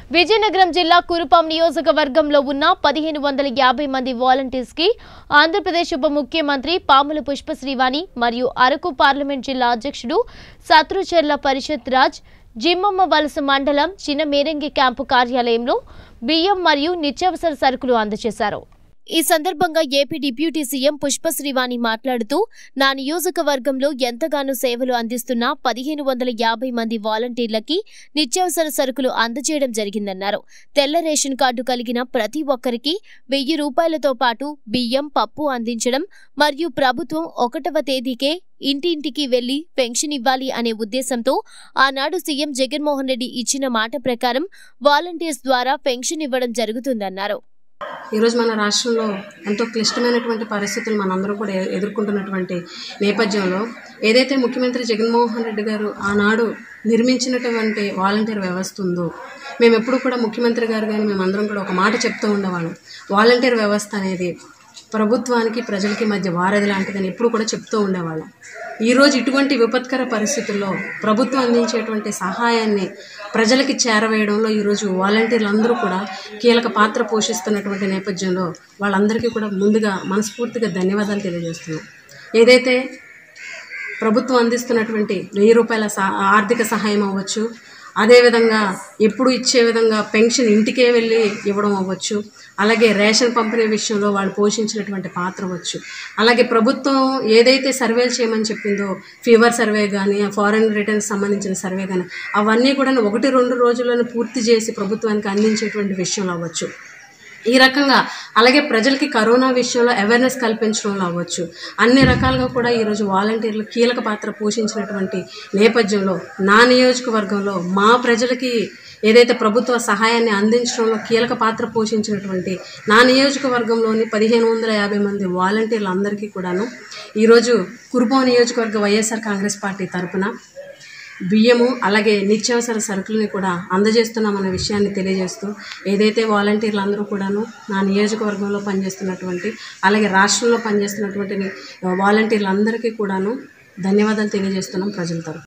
విజయనగరం జిల్లా కురుపాం నియోజకవర్గంలో ఉన్న 1550 మంది వాలంటీర్స్ కి ఆంధ్రప్రదేశ్ ఉప ముఖ్యమంత్రి పాముల పుష్పశ్రీవాణి మరియు అరకు పార్లమెంట్ జిల్లా అధ్యక్షుడు సత్రుచెర్ల పరిషత్ రాజ్ జిమ్మమ్మ వలస మండలం చిన్న మేరంగి క్యాంపు కార్యాలయంలో బియ్యం మరియు నిత్యావసర సరుకులు అందజేశారు। ఈ సందర్భంగా ఏపీ డిప్యూటీ సీఎం పుష్పశ్రీవాణి మాట్లాడుతూ నా నియోజకవర్గంలో ఎంతగానో సేవలు అందిస్తున్న 1550 మంది వాలంటీర్లకి నిత్యావసర సరుకులు అందజేయడం జరిగిందన్నారు। తెల్ల రేషన్ కార్డు కలిగిన ప్రతి ఒక్కరికి 1000 రూపాయలతో పాటు బియ్యం పప్పు అందించడం మరియు ప్రభుత్వం 1వ తేదీకే ఇంటింటికి వెళ్లి పెన్షన్ ఇవ్వాలి అనే ఉద్దేశంతో ఆనాడు సీఎం జగన్మోహన్ రెడ్డి ఇచ్చిన మాట ప్రకారం వాలంటీర్స్ ద్వారా పెన్షన్ ఇవ్వడం జరుగుతుందన్నారు। ఈ రోజు మన రాష్ట్రంలో ఎంతో క్లిష్టమైనటువంటి పరిస్థితులు మనందరం కూడా ఎదుర్కొంటున్నటువంటి నేపథ్యంలో ఏదైతే ముఖ్యమంత్రి జగన్మోహన్ రెడ్డి గారు ఆనాడు నిర్మించినటువంటి వాలంటీర్ వ్యవస్థ ఉందో మేము ఎప్పుడు కూడా ముఖ్యమంత్రి గారు కానీ మేమందరం కూడా ఒక మాట చెప్తూ ఉండేవాళ్ళం। వాలంటీర్ వ్యవస్థ అనేది ప్రభుత్వానికి ప్రజలకి మధ్య వారధి లాంటిదని ఎప్పుడు కూడా చెప్తూ ఉండేవాళ్ళం। ఈరోజు ఇటువంటి విపత్కర పరిస్థితుల్లో ప్రభుత్వం అందించేటువంటి సహాయాన్ని ప్రజలకి చేరవేయడంలో ఈరోజు వాలంటీర్లు అందరూ కూడా కీలక పాత్ర పోషిస్తున్నటువంటి నేపథ్యంలో వాళ్ళందరికీ కూడా ముందుగా మనస్ఫూర్తిగా ధన్యవాదాలు తెలియజేస్తున్నాం। ఏదైతే ప్రభుత్వం అందిస్తున్నటువంటి 1000 రూపాయల ఆర్థిక సహాయం అవ్వచ్చు, అదేవిధంగా ఎప్పుడు ఇచ్చే విధంగా పెన్షన్ ఇంటికే వెళ్ళి ఇవ్వడం అవ్వచ్చు, అలాగే రేషన్ పంపిణీ విషయంలో వాళ్ళు పోషించినటువంటి పాత్ర అవ్వచ్చు, అలాగే ప్రభుత్వం ఏదైతే సర్వేలు చేయమని చెప్పిందో ఫీవర్ సర్వే కానీ ఫారెన్ రిటర్న్స్ సంబంధించిన సర్వే కానీ అవన్నీ కూడా 1-2 రోజుల్లోనే పూర్తి చేసి ప్రభుత్వానికి అందించేటువంటి విషయంలో అవ్వచ్చు। ఈ రకంగా అలాగే ప్రజలకి కరోనా విషయంలో అవేర్నెస్ కల్పించడంలో అవ్వచ్చు, అన్ని రకాలుగా కూడా ఈరోజు వాలంటీర్లు కీలక పాత్ర పోషించినటువంటి నేపథ్యంలో నా నియోజకవర్గంలో మా ప్రజలకి ఏదైతే ప్రభుత్వ సహాయాన్ని అందించడంలో కీలక పాత్ర పోషించినటువంటి నా నియోజకవర్గంలోని 1550 మంది వాలంటీర్లు అందరికీ కూడాను ఈరోజు కురుపాం నియోజకవర్గ వైఎస్ఆర్ కాంగ్రెస్ పార్టీ తరఫున బియ్యము అలాగే నిత్యావసర సరుకులని కూడా అందజేస్తున్నామన్న విషయాన్ని తెలియజేస్తూ ఏదైతే వాలంటీర్లు అందరూ కూడాను నా నియోజకవర్గంలో పనిచేస్తున్నటువంటి అలాగే రాష్ట్రంలో పనిచేస్తున్నటువంటి వాలంటీర్లు అందరికీ కూడాను ధన్యవాదాలు తెలియజేస్తున్నాం ప్రజల తరఫున।